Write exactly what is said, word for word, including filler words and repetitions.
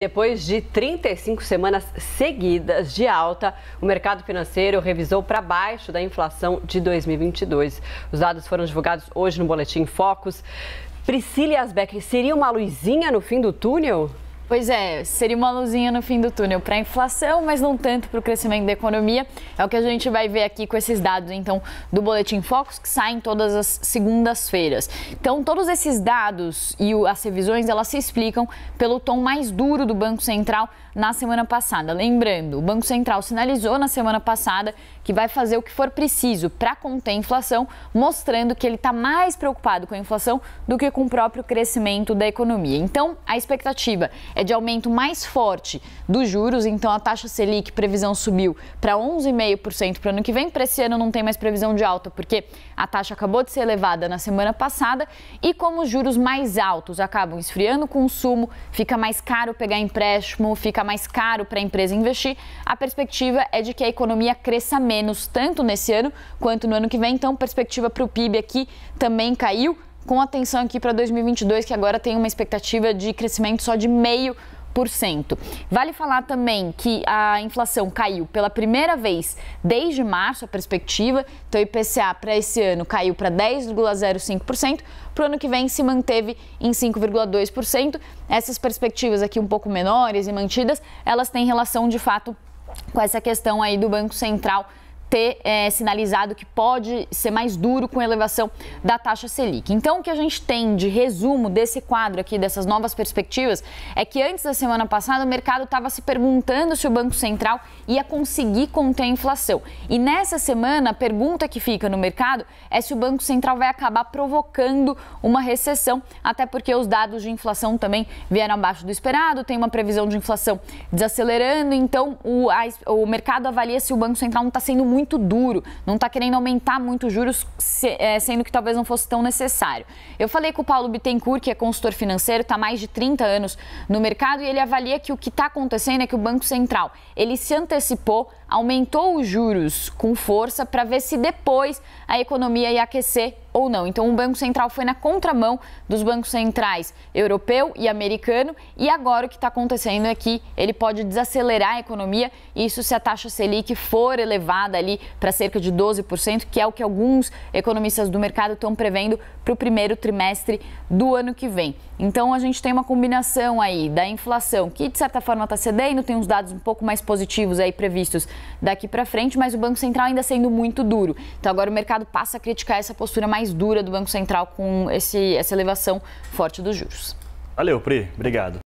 Depois de trinta e cinco semanas seguidas de alta, o mercado financeiro revisou para baixo da inflação de dois mil e vinte e dois. Os dados foram divulgados hoje no Boletim Focus. Priscila Asbeck, seria uma luzinha no fim do túnel? Pois é, seria uma luzinha no fim do túnel para a inflação, mas não tanto para o crescimento da economia. É o que a gente vai ver aqui com esses dados, então, do Boletim Focus, que saem todas as segundas-feiras. Então, todos esses dados e as revisões, elas se explicam pelo tom mais duro do Banco Central na semana passada. Lembrando, o Banco Central sinalizou na semana passada que vai fazer o que for preciso para conter a inflação, mostrando que ele está mais preocupado com a inflação do que com o próprio crescimento da economia. Então, a expectativa é de aumento mais forte dos juros, então a taxa Selic, previsão subiu para onze vírgula cinco por cento para o ano que vem. Para esse ano não tem mais previsão de alta, porque a taxa acabou de ser elevada na semana passada e como os juros mais altos acabam esfriando o consumo, fica mais caro pegar empréstimo, fica mais caro para a empresa investir, a perspectiva é de que a economia cresça menos, tanto nesse ano quanto no ano que vem. Então, perspectiva para o P I B aqui também caiu, com atenção aqui para dois mil e vinte e dois, que agora tem uma expectativa de crescimento só de zero vírgula cinco por cento. Vale falar também que a inflação caiu pela primeira vez desde março, a perspectiva. Então, o I P C A para esse ano caiu para dez vírgula zero cinco por cento. Para o ano que vem se manteve em cinco vírgula dois por cento. Essas perspectivas aqui um pouco menores e mantidas, elas têm relação de fato com essa questão aí do Banco Central ter é, sinalizado que pode ser mais duro com a elevação da taxa Selic. Então, o que a gente tem de resumo desse quadro aqui, dessas novas perspectivas, é que antes da semana passada o mercado estava se perguntando se o Banco Central ia conseguir conter a inflação. E nessa semana, a pergunta que fica no mercado é se o Banco Central vai acabar provocando uma recessão, até porque os dados de inflação também vieram abaixo do esperado, tem uma previsão de inflação desacelerando, então o, a, o mercado avalia se o Banco Central não está sendo muito muito duro, não está querendo aumentar muito os juros, sendo que talvez não fosse tão necessário. Eu falei com o Paulo Bittencourt, que é consultor financeiro, está há mais de trinta anos no mercado, e ele avalia que o que está acontecendo é que o Banco Central, ele se antecipou, aumentou os juros com força para ver se depois a economia ia aquecer ou não. Então, o Banco Central foi na contramão dos bancos centrais europeu e americano, e agora o que está acontecendo é que ele pode desacelerar a economia, isso se a taxa Selic for elevada ali para cerca de doze por cento, que é o que alguns economistas do mercado estão prevendo para o primeiro trimestre do ano que vem. Então, a gente tem uma combinação aí da inflação, que de certa forma está cedendo, tem uns dados um pouco mais positivos aí previstos daqui para frente, mas o Banco Central ainda sendo muito duro. Então, agora o mercado passa a criticar essa postura mais dura do Banco Central com esse, essa elevação forte dos juros. Valeu, Pri. Obrigado.